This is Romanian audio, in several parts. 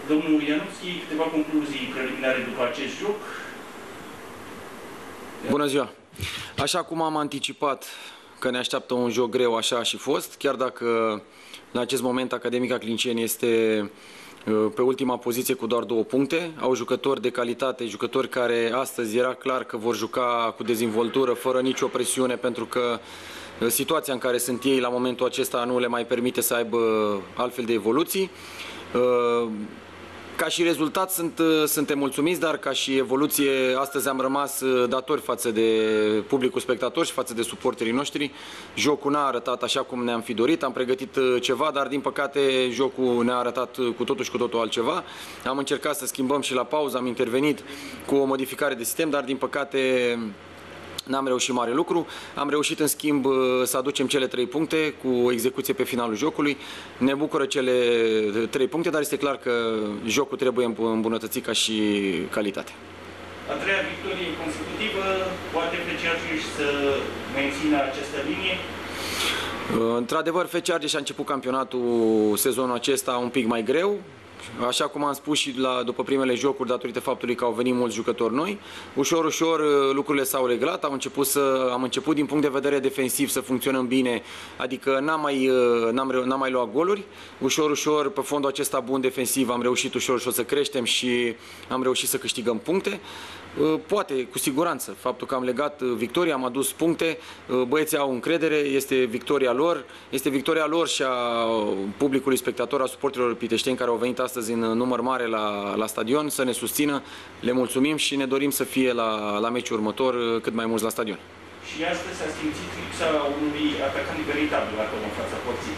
Domnul Ianuțchi, câteva concluzii preliminare după acest joc. Bună ziua! Așa cum am anticipat că ne așteaptă un joc greu, așa a și fost, chiar dacă în acest moment Academica Clinceni este pe ultima poziție cu doar 2 puncte. Au jucători de calitate, jucători care astăzi era clar că vor juca cu dezvoltură, fără nicio presiune, pentru că situația în care sunt ei la momentul acesta nu le mai permite să aibă altfel de evoluții. Ca și rezultat suntem mulțumiți, dar ca și evoluție astăzi am rămas datori față de publicul spectator și față de suporterii noștri. Jocul n-a arătat așa cum ne-am fi dorit, am pregătit ceva, dar din păcate jocul ne-a arătat cu totul și cu totul altceva. Am încercat să schimbăm și la pauză, am intervenit cu o modificare de sistem, dar din păcate n-am reușit mare lucru. Am reușit, în schimb, să aducem cele 3 puncte cu execuție pe finalul jocului. Ne bucură cele 3 puncte, dar este clar că jocul trebuie îmbunătățit ca și calitate. A 3-a victorie consecutivă, poate FC Argeș să mențină această linie? Într-adevăr, FC Argeș a început campionatul sezonul acesta un pic mai greu. Așa cum am spus și după primele jocuri, datorită faptului că au venit mulți jucători noi, ușor, ușor lucrurile s-au reglat, am început din punct de vedere defensiv să funcționăm bine, adică n-am mai luat goluri, ușor, ușor, pe fondul acesta bun defensiv am reușit ușor, ușor să creștem și am reușit să câștigăm puncte. Poate, cu siguranță, faptul că am legat victoria, am adus puncte, băieții au încredere, este victoria lor și a publicului spectator, a suporterilor piteșteni care au venit astăzi în număr mare la stadion să ne susțină. Le mulțumim și ne dorim să fie la meciul următor cât mai mulți la stadion. Și astăzi s-a simțit lipsa unui atacant veritabil acolo în fața porții.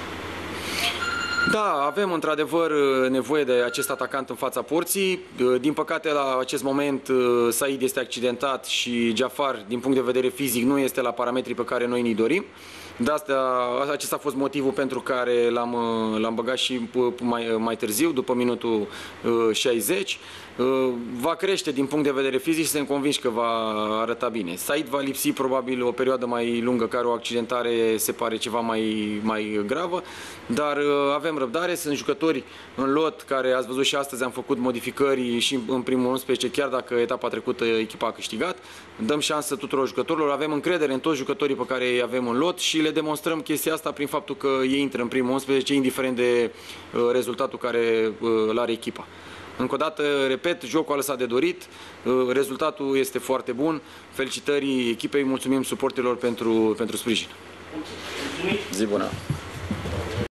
Da, avem într-adevăr nevoie de acest atacant în fața porții. Din păcate, la acest moment, Said este accidentat și Jafar, din punct de vedere fizic, nu este la parametrii pe care noi ni dorim. De asta, acesta a fost motivul pentru care l-am băgat și mai târziu, după minutul 60. Va crește din punct de vedere fizic și suntem convinși că va arăta bine. Said va lipsi probabil o perioadă mai lungă, care o accidentare se pare ceva mai gravă, dar avem răbdare, sunt jucători în lot care, ați văzut și astăzi, am făcut modificări și în primul 11, chiar dacă etapa trecută echipa a câștigat. Dăm șansă tuturor jucătorilor, avem încredere în toți jucătorii pe care îi avem în lot și le demonstrăm chestia asta prin faptul că ei intră în primul 11, indiferent de rezultatul care îl are echipa. Încă o dată, repet, jocul a lăsat de dorit, rezultatul este foarte bun. Felicitări echipei, mulțumim suporterilor pentru sprijin. Mulțumim. Zi bună!